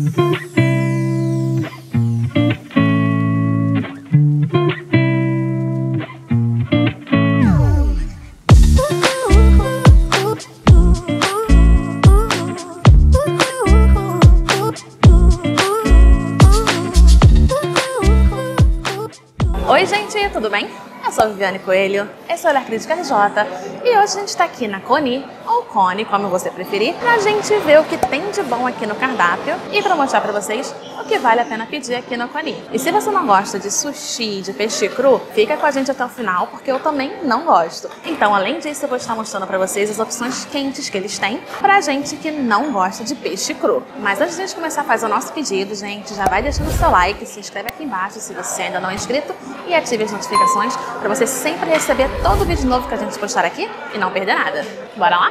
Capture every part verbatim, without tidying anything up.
Oi gente, tudo bem? Eu sou a Viviane Coelho, esse é o Olhar Crítico R J e hoje a gente está aqui na Coni, ou Cone, como você preferir, pra gente ver o que tem de bom aqui no cardápio e pra mostrar pra vocês o que vale a pena pedir aqui no Coni. E se você não gosta de sushi, de peixe cru, fica com a gente até o final, porque eu também não gosto. Então, além disso, eu vou estar mostrando pra vocês as opções quentes que eles têm pra gente que não gosta de peixe cru. Mas antes de a gente começar a fazer o nosso pedido, gente, já vai deixando o seu like, se inscreve aqui embaixo se você ainda não é inscrito e ative as notificações pra você sempre receber todo vídeo novo que a gente postar aqui e não perder nada. Bora lá?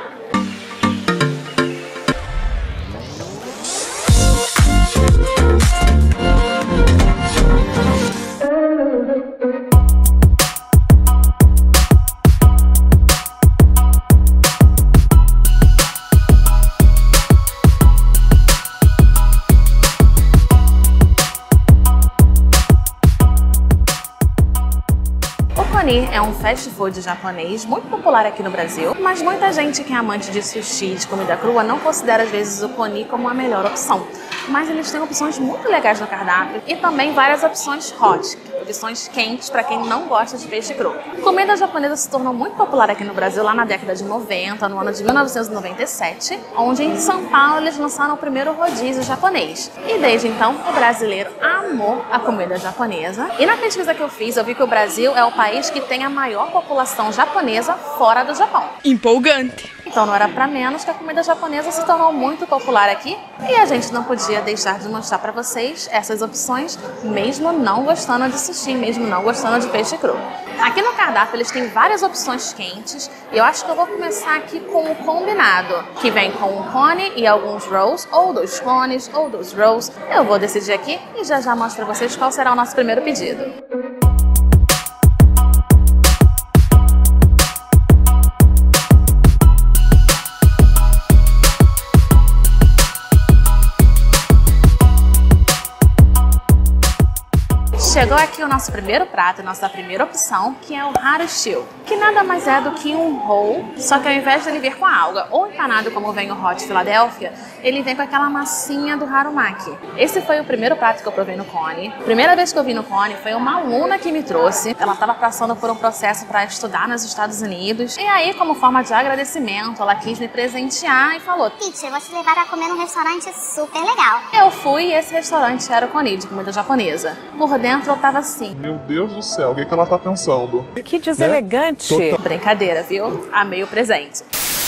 É um fast food japonês muito popular aqui no Brasil, mas muita gente que é amante de sushi, de comida crua, não considera às vezes o Coni como a melhor opção. Mas eles têm opções muito legais no cardápio e também várias opções hot, opções quentes para quem não gosta de peixe cru. Comida japonesa se tornou muito popular aqui no Brasil lá na década de noventa, no ano de mil novecentos e noventa e sete, onde em São Paulo eles lançaram o primeiro rodízio japonês. E desde então o brasileiro amou a comida japonesa. E na pesquisa que eu fiz, eu vi que o Brasil é o país que tem a maior população japonesa fora do Japão. Empolgante! Então não era pra menos que a comida japonesa se tornou muito popular aqui e a gente não podia deixar de mostrar pra vocês essas opções, mesmo não gostando de sushi, mesmo não gostando de peixe cru. Aqui no cardápio eles têm várias opções quentes e eu acho que eu vou começar aqui com o combinado, que vem com um cone e alguns rolls, ou dois cones, ou dois rolls. Eu vou decidir aqui e já já mostro pra vocês qual será o nosso primeiro pedido. Chegou aqui o nosso primeiro prato, nossa primeira opção, que é o Harushio, que nada mais é do que um roll, só que ao invés de ele vir com a alga ou empanado como vem o Hot Philadelphia, ele vem com aquela massinha do harumaki. Esse foi o primeiro prato que eu provei no Cone. Primeira vez que eu vi no Cone foi uma aluna que me trouxe. Ela estava passando por um processo para estudar nos Estados Unidos e aí, como forma de agradecimento, ela quis me presentear e falou: Teacher, eu vou te levar a comer num restaurante super legal. Eu fui e esse restaurante era o Cone, de comida japonesa. Por dentro eu tava assim: meu Deus do céu, o que, que ela tá pensando? Que deselegante! Né? Brincadeira, viu? Amei o presente.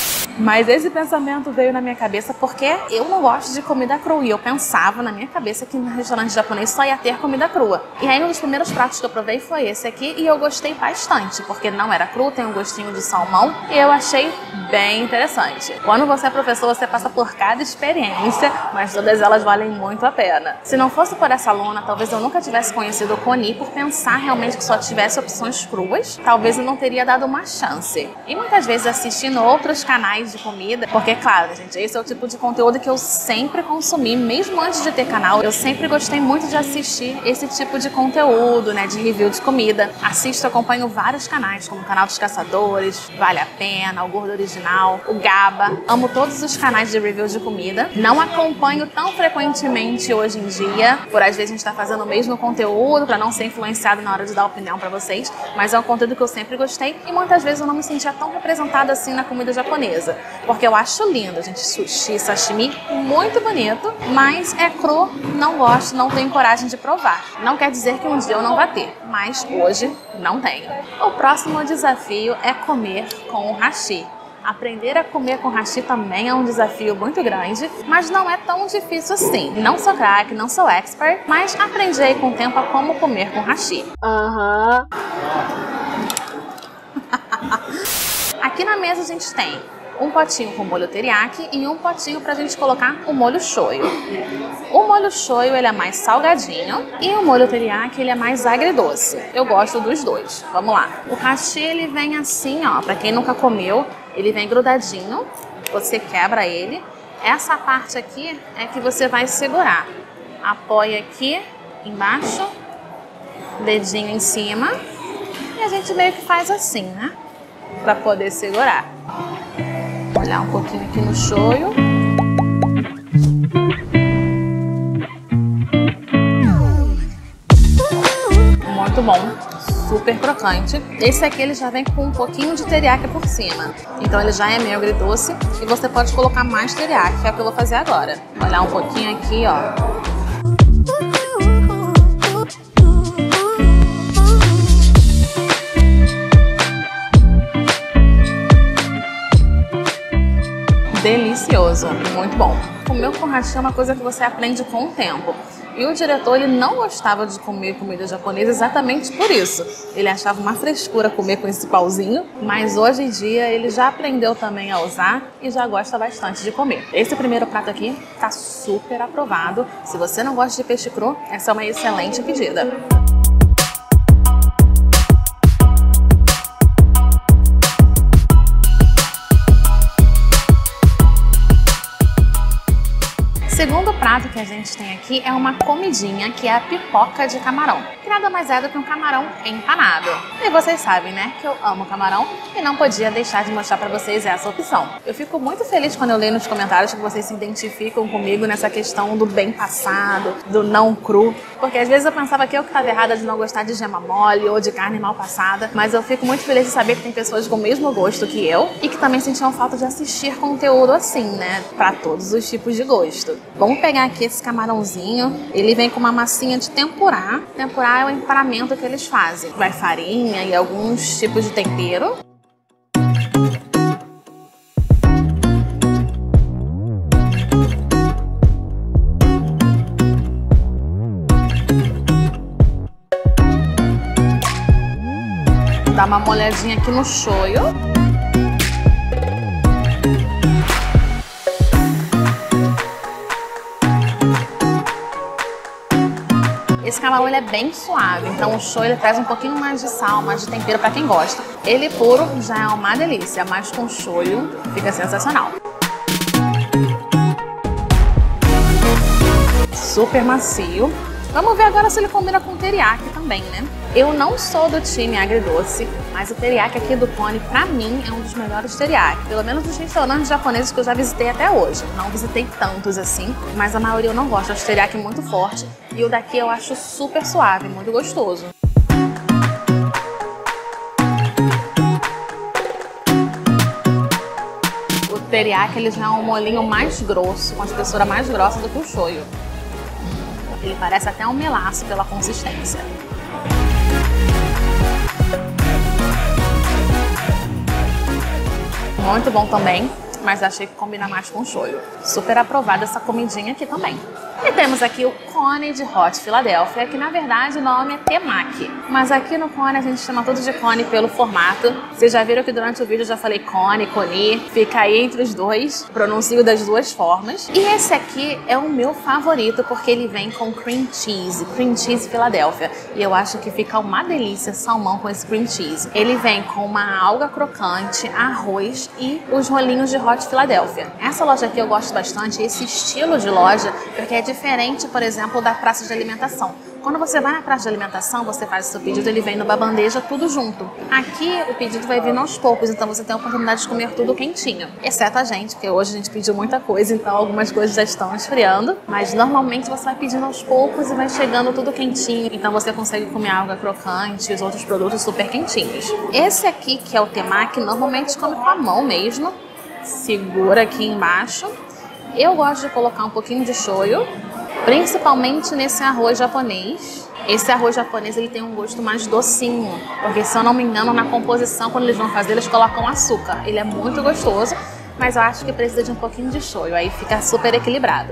Mas esse pensamento veio na minha cabeça porque eu não gosto de comida crua e eu pensava na minha cabeça que no restaurante japonês só ia ter comida crua. E aí um dos primeiros pratos que eu provei foi esse aqui e eu gostei bastante, porque não era cru, tem um gostinho de salmão e eu achei bem interessante. Quando você é professor, você passa por cada experiência, mas todas elas valem muito a pena. Se não fosse por essa aluna, talvez eu nunca tivesse conhecido o Coni por pensar realmente que só tivesse opções cruas, talvez eu não teria dado uma chance. E muitas vezes assistindo outros canais de comida, porque claro, gente, esse é o tipo de conteúdo que eu sempre consumi, mesmo antes de ter canal, eu sempre gostei muito de assistir esse tipo de conteúdo, né, de review de comida. Assisto, acompanho vários canais, como o canal dos Caçadores, Vale a Pena, o Gordo Original, o Gaba, amo todos os canais de review de comida. Não acompanho tão frequentemente hoje em dia, por às vezes a gente tá fazendo o mesmo conteúdo, para não ser influenciado na hora de dar opinião para vocês, mas é um conteúdo que eu sempre gostei e muitas vezes eu não me sentia tão representada assim na comida japonesa. Porque eu acho lindo, gente, sushi, sashimi, muito bonito, mas é cru, não gosto, não tenho coragem de provar. Não quer dizer que um dia eu não vá ter, mas hoje não tenho. O próximo desafio é comer com o hashi. Aprender a comer com hashi também é um desafio muito grande, mas não é tão difícil assim. Não sou craque, não sou expert, mas aprendi aí com o tempo a como comer com hashi. Aham. Aqui na mesa a gente tem um potinho com molho teriyaki e um potinho pra gente colocar o molho shoyu. O molho shoyu ele é mais salgadinho e o molho teriyaki ele é mais agridoce. Eu gosto dos dois. Vamos lá. O hashi ele vem assim, ó, pra quem nunca comeu, ele vem grudadinho, você quebra ele. Essa parte aqui é que você vai segurar. apoia aqui embaixo, dedinho em cima, e a gente meio que faz assim, né? Pra poder segurar. Olhar um pouquinho aqui no shoyu. Muito bom, super crocante. Esse aqui ele já vem com um pouquinho de teriyaki por cima. Então ele já é meio agridoce e você pode colocar mais teriyaki, que é o que eu vou fazer agora. Olhar um pouquinho aqui, ó. Delicioso, muito bom. Comer com hashi é uma coisa que você aprende com o tempo. E o diretor, ele não gostava de comer comida japonesa exatamente por isso. Ele achava uma frescura comer com esse pauzinho, mas hoje em dia ele já aprendeu também a usar e já gosta bastante de comer. Esse primeiro prato aqui tá super aprovado. Se você não gosta de peixe cru, essa é uma excelente pedida. Segundo prato que a gente tem aqui é uma comidinha, que é a pipoca de camarão, que nada mais é do que um camarão empanado. E vocês sabem, né, que eu amo camarão e não podia deixar de mostrar pra vocês essa opção. Eu fico muito feliz quando eu leio nos comentários que vocês se identificam comigo nessa questão do bem passado, do não cru, porque às vezes eu pensava que eu que estava errada de não gostar de gema mole ou de carne mal passada, mas eu fico muito feliz de saber que tem pessoas com o mesmo gosto que eu e que também sentiam falta de assistir conteúdo assim, né, pra todos os tipos de gosto. Vamos pegar aqui esse camarãozinho, ele vem com uma massinha de tempurá. Tempurá é o emparamento que eles fazem. Vai farinha e alguns tipos de tempero. Dá uma molhadinha aqui no shoyu. Esse camarão ele é bem suave, então o shoyu ele traz um pouquinho mais de sal, mais de tempero para quem gosta. Ele puro já é uma delícia, mas com shoyu fica sensacional. Super macio. Vamos ver agora se ele combina com teriyaki também, né? Eu não sou do time agridoce, mas o teriyaki aqui do Kone, pra mim, é um dos melhores teriyaki. Pelo menos dos restaurantes japoneses que eu já visitei até hoje. Não visitei tantos assim, mas a maioria eu não gosto. Eu acho teriyaki muito forte. E o daqui eu acho super suave, muito gostoso. O teriyaki ele já é um molinho mais grosso, com a espessura mais grossa do que o shoyu. Ele parece até um melaço pela consistência. Muito bom também, mas achei que combina mais com o shoyu. Super aprovada essa comidinha aqui também. E temos aqui o Kone de Hot Philadelphia, que na verdade o nome é temaki. Mas aqui no Kone a gente chama tudo de Kone pelo formato. Vocês já viram que durante o vídeo eu já falei Kone, Koni, fica aí entre os dois, pronuncio das duas formas. E esse aqui é o meu favorito porque ele vem com cream cheese, cream cheese Philadelphia. E eu acho que fica uma delícia salmão com esse cream cheese. Ele vem com uma alga crocante, arroz e os rolinhos de Hot Philadelphia. Essa loja aqui eu gosto bastante, esse estilo de loja, porque é diferente, por exemplo, da praça de alimentação. Quando você vai na praça de alimentação, você faz o seu pedido, ele vem numa bandeja tudo junto. Aqui o pedido vai vir aos poucos, então você tem a oportunidade de comer tudo quentinho. Exceto a gente, porque hoje a gente pediu muita coisa, então algumas coisas já estão esfriando. Mas normalmente você vai pedindo aos poucos e vai chegando tudo quentinho. Então você consegue comer alga crocante e os outros produtos super quentinhos. Esse aqui, que é o temaki, normalmente come com a mão mesmo. Segura aqui embaixo. Eu gosto de colocar um pouquinho de shoyu, principalmente nesse arroz japonês. Esse arroz japonês ele tem um gosto mais docinho, porque se eu não me engano na composição, quando eles vão fazer, eles colocam açúcar. Ele é muito gostoso, mas eu acho que precisa de um pouquinho de shoyu, aí fica super equilibrado.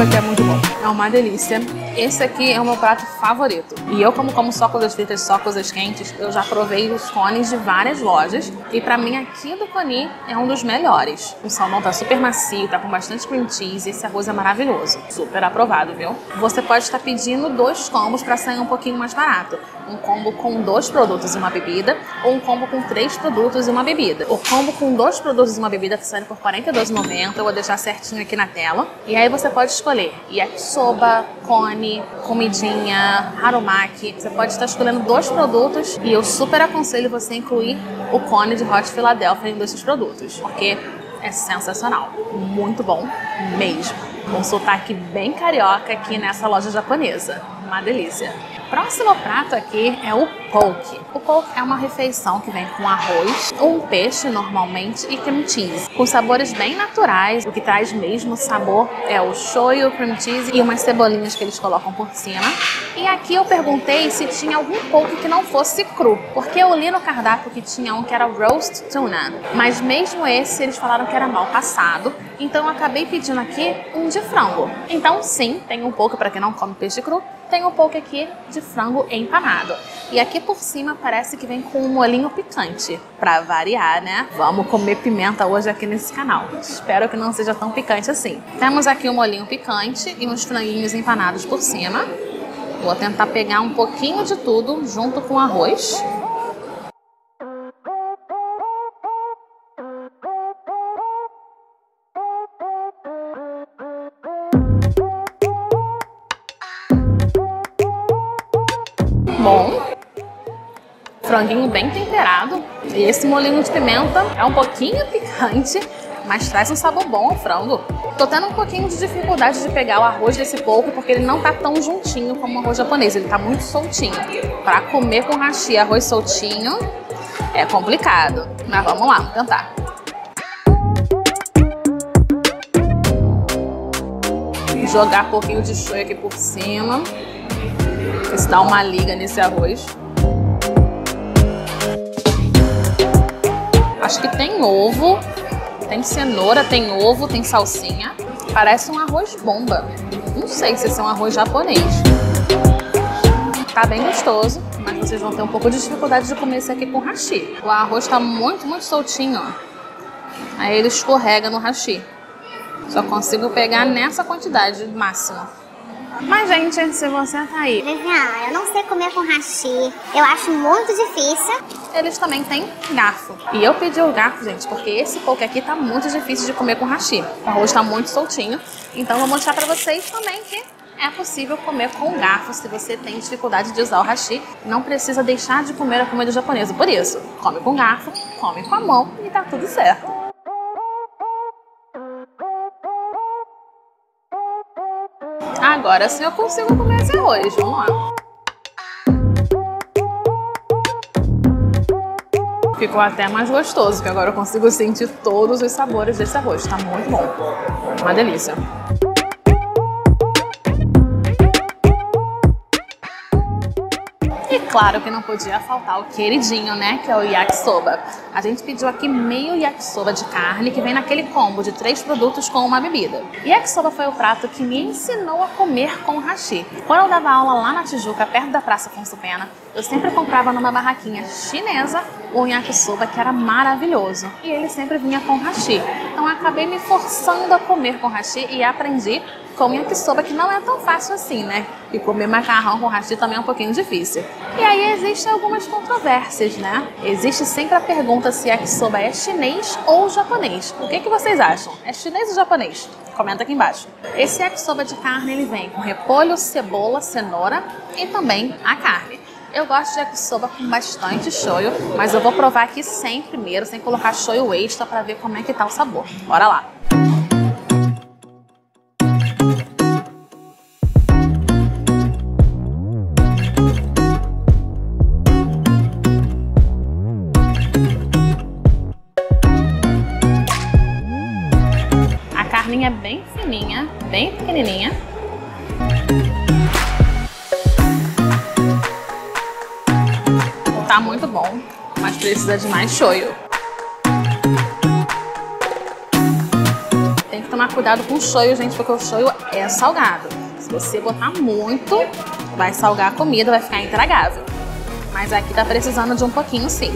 Isso aqui é muito bom. É uma delícia. Esse aqui é o meu prato favorito. E eu, como como só coisas fritas, só coisas quentes, eu já provei os cones de várias lojas. E pra mim, aqui do Coni é um dos melhores. O salmão tá super macio, tá com bastante cream cheese. Esse arroz é maravilhoso. Super aprovado, viu? Você pode estar pedindo dois combos pra sair um pouquinho mais barato. Um combo com dois produtos e uma bebida, ou um combo com três produtos e uma bebida. O combo com dois produtos e uma bebida tá saindo por quarenta e dois reais e noventa centavos. Eu vou deixar certinho aqui na tela. E aí você pode escolher yakisoba, cone, comidinha, harumaki. Você pode estar escolhendo dois produtos e eu super aconselho você incluir o cone de Hot Philadelphia em desses produtos, porque é sensacional, muito bom mesmo. Um sotaque bem carioca aqui nessa loja japonesa, uma delícia. Próximo prato aqui é o poke. O poke é uma refeição que vem com arroz, um peixe normalmente e cream cheese, com sabores bem naturais. O que traz mesmo sabor é o shoyu, cream cheese e umas cebolinhas que eles colocam por cima. E aqui eu perguntei se tinha algum poke que não fosse cru, porque eu li no cardápio que tinha um que era roast tuna, mas mesmo esse eles falaram que era mal passado, então eu acabei pedindo aqui um de frango. Então sim, tem um poke para quem não come peixe cru, tem um poke aqui de frango empanado. E aqui por cima parece que vem com um molhinho picante, pra variar, né? Vamos comer pimenta hoje aqui nesse canal. Espero que não seja tão picante assim. Temos aqui um molhinho picante e uns franguinhos empanados por cima. Vou tentar pegar um pouquinho de tudo junto com o arroz. Bom, franguinho bem temperado e esse molhinho de pimenta é um pouquinho picante, mas traz um sabor bom ao frango. Tô tendo um pouquinho de dificuldade de pegar o arroz desse poke porque ele não tá tão juntinho como o arroz japonês, ele tá muito soltinho. Pra comer com hashi arroz soltinho é complicado, mas vamos lá, vamos tentar. Jogar um pouquinho de shoyu aqui por cima. Isso dá uma liga nesse arroz. Acho que tem ovo, tem cenoura, tem ovo, tem salsinha. Parece um arroz bomba. Não sei se esse é um arroz japonês. Tá bem gostoso, mas vocês vão ter um pouco de dificuldade de comer esse aqui com hashi. O arroz tá muito, muito soltinho, ó. Aí ele escorrega no hashi. Só consigo pegar nessa quantidade máxima. Mas, gente, se você tá aí... Vivian, eu não sei comer com hashi. Eu acho muito difícil. Eles também têm garfo. E eu pedi o garfo, gente, porque esse poke aqui tá muito difícil de comer com hashi. O arroz tá muito soltinho. Então, vou mostrar pra vocês também que é possível comer com garfo se você tem dificuldade de usar o hashi. Não precisa deixar de comer a comida japonesa. Por isso, come com garfo, come com a mão e tá tudo certo. Agora sim eu consigo comer esse arroz, vamos lá. Ficou até mais gostoso, porque agora eu consigo sentir todos os sabores desse arroz. Tá muito bom, uma delícia. E claro que não podia faltar o queridinho, né? Que é o yakisoba. A gente pediu aqui meio yakisoba de carne, que vem naquele combo de três produtos com uma bebida. Yakisoba foi o prato que me ensinou a comer com hashi. Quando eu dava aula lá na Tijuca, perto da Praça Afonso Pena, eu sempre comprava numa barraquinha chinesa um yakisoba que era maravilhoso. E ele sempre vinha com hashi. Então eu acabei me forçando a comer com hashi e aprendi com yakisoba, que não é tão fácil assim, né? E comer macarrão com hashi também é um pouquinho difícil. E aí existem algumas controvérsias, né? Existe sempre a pergunta se yakisoba é chinês ou japonês. O que que vocês acham? É chinês ou japonês? Comenta aqui embaixo. Esse yakisoba de carne, ele vem com repolho, cebola, cenoura e também a carne. Eu gosto de yakisoba com bastante shoyu, mas eu vou provar aqui sem primeiro, sem colocar shoyu extra, para ver como é que tá o sabor. Bora lá! A carninha é bem fininha, bem pequenininha. Tá muito bom, mas precisa de mais shoyu. Tem que tomar cuidado com o shoyu, gente, porque o shoyu é salgado. Se você botar muito, vai salgar a comida, vai ficar intragável. Mas aqui tá precisando de um pouquinho, sim.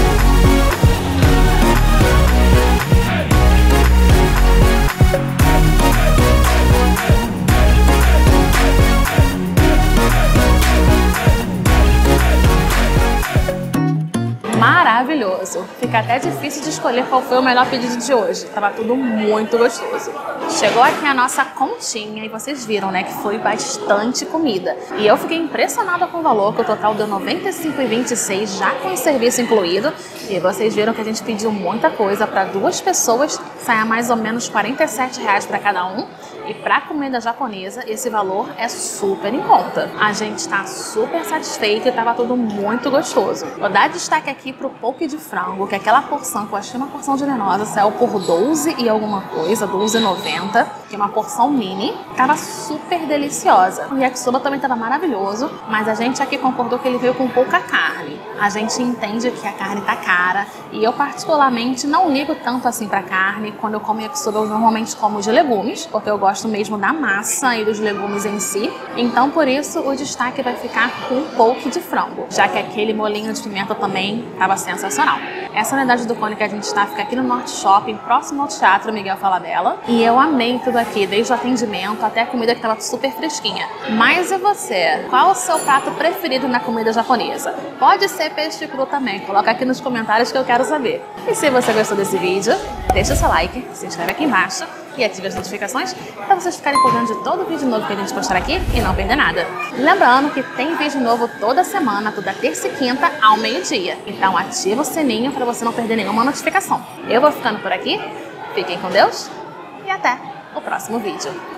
Maravilhoso! Fica até difícil de escolher qual foi o melhor pedido de hoje. Tava tudo muito gostoso. Chegou aqui a nossa continha e vocês viram, né, que foi bastante comida. E eu fiquei impressionada com o valor, que o total deu noventa e cinco reais e vinte e seis centavos, já com o serviço incluído. E vocês viram que a gente pediu muita coisa para duas pessoas, sai a mais ou menos quarenta e sete reais para cada um. E para comida japonesa, esse valor é super em conta. A gente está super satisfeito e estava tudo muito gostoso. Vou dar destaque aqui pro poke de frango, que é aquela porção que eu achei uma porção generosa, saiu por doze e alguma coisa, doze reais e noventa centavos, que é uma porção mini. Tava super deliciosa. O yakisoba também tava maravilhoso, mas a gente aqui concordou que ele veio com pouca carne. A gente entende que a carne tá cara e eu particularmente não ligo tanto assim pra carne. Quando eu como yakisoba, eu normalmente como de legumes, porque eu gosto mesmo da massa e dos legumes em si. Então, por isso, o destaque vai ficar com um poke de frango, já que aquele molinho de pimenta também estava sensacional. Essa unidade do cone que a gente está fica aqui no Norte Shopping, próximo ao Teatro Miguel Falabella. E eu amei tudo aqui, desde o atendimento até a comida que estava super fresquinha. Mas e você? Qual o seu prato preferido na comida japonesa? Pode ser peixe cru também, coloca aqui nos comentários que eu quero saber. E se você gostou desse vídeo, deixa o seu like, se inscreve aqui embaixo e ative as notificações para vocês ficarem por dentro de todo vídeo novo que a gente postar aqui e não perder nada. Lembrando que tem vídeo novo toda semana, toda terça e quinta ao meio-dia. Então ativa o sininho para você não perder nenhuma notificação. Eu vou ficando por aqui, fiquem com Deus e até o próximo vídeo.